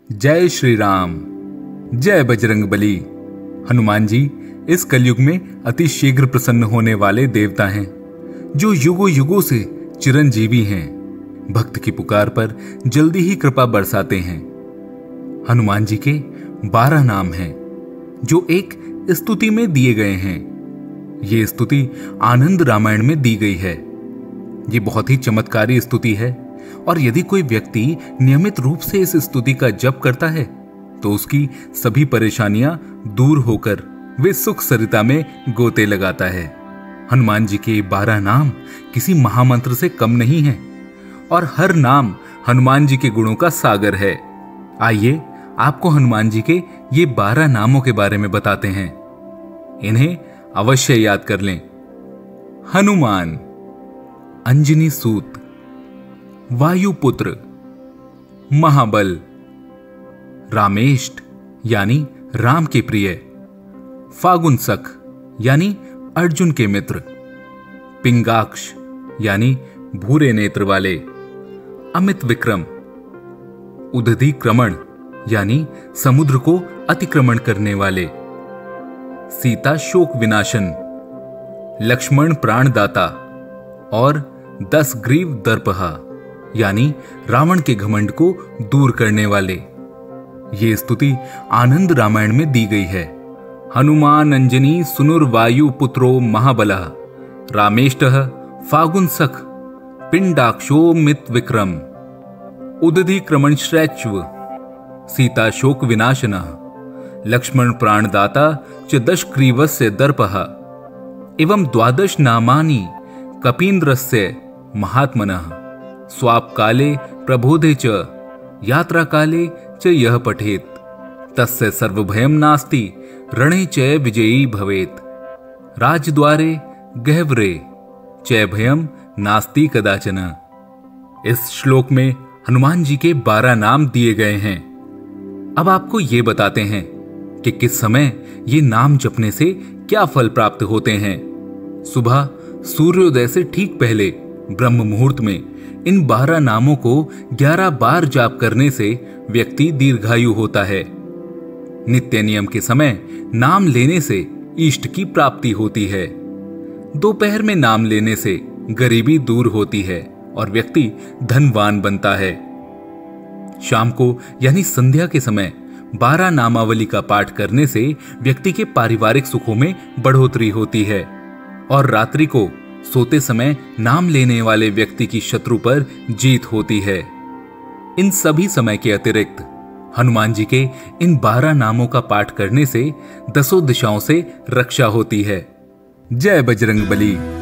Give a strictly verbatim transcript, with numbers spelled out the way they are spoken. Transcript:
जय श्री राम, जय बजरंगबली। हनुमान जी इस कलयुग में अति शीघ्र प्रसन्न होने वाले देवता हैं, जो युगों युगों से चिरंजीवी हैं। भक्त की पुकार पर जल्दी ही कृपा बरसाते हैं। हनुमान जी के बारह नाम हैं, जो एक स्तुति में दिए गए हैं। ये स्तुति आनंद रामायण में दी गई है। ये बहुत ही चमत्कारी स्तुति है, और यदि कोई व्यक्ति नियमित रूप से इस स्तुति का जप करता है तो उसकी सभी परेशानियां दूर होकर वे सुख सरिता में गोते लगाता है। हनुमान जी के बारह नाम किसी महामंत्र से कम नहीं हैं, और हर नाम हनुमान जी के गुणों का सागर है। आइए आपको हनुमान जी के ये बारह नामों के बारे में बताते हैं। इन्हें अवश्य याद कर लें। हनुमान, अंजनी सूत, वायुपुत्र, महाबल, रामेष्ट यानी राम के प्रिय, फागुनसख यानी अर्जुन के मित्र, पिंगाक्ष यानी भूरे नेत्र वाले, अमित विक्रम, उदधिक्रमण यानी समुद्र को अतिक्रमण करने वाले, सीता शोक विनाशन, लक्ष्मण प्राणदाता और दस ग्रीव दर्पहा यानी रावण के घमंड को दूर करने वाले। ये स्तुति आनंद रामायण में दी गई है। हनुमान अंजनी सुनुर वायु पुत्रो महाबलः रामेष्टः फागुनसख पिंडाक्षो मित विक्रम उदधिक्रमण श्रैच्व सीता शोक विनाशनः लक्ष्मण प्राणदाता च दशग्रीवस्य दर्पः एवं द्वादश नामानि कपीन्द्रस्य महात्मनः स्वाप काले प्रबोधे च यात्रा काले च यह पठेत तस्य सर्वभयं नास्ति रणे च विजयी भवेत राजद्वारे गहवरे च भयं नास्ति कदाचन। इस श्लोक में हनुमान जी के बारह नाम दिए गए हैं। अब आपको ये बताते हैं कि किस समय ये नाम जपने से क्या फल प्राप्त होते हैं। सुबह सूर्योदय से ठीक पहले ब्रह्म मुहूर्त में इन बारह नामों को ग्यारह बार जाप करने से व्यक्ति दीर्घायु होता है। नित्य नियम के समय नाम लेने से इष्ट की प्राप्ति होती है। दोपहर में नाम लेने से गरीबी दूर होती है और व्यक्ति धनवान बनता है। शाम को यानी संध्या के समय बारह नामावली का पाठ करने से व्यक्ति के पारिवारिक सुखों में बढ़ोतरी होती है, और रात्रि को सोते समय नाम लेने वाले व्यक्ति की शत्रु पर जीत होती है। इन सभी समय के अतिरिक्त हनुमान जी के इन बारह नामों का पाठ करने से दसों दिशाओं से रक्षा होती है। जय बजरंगबली।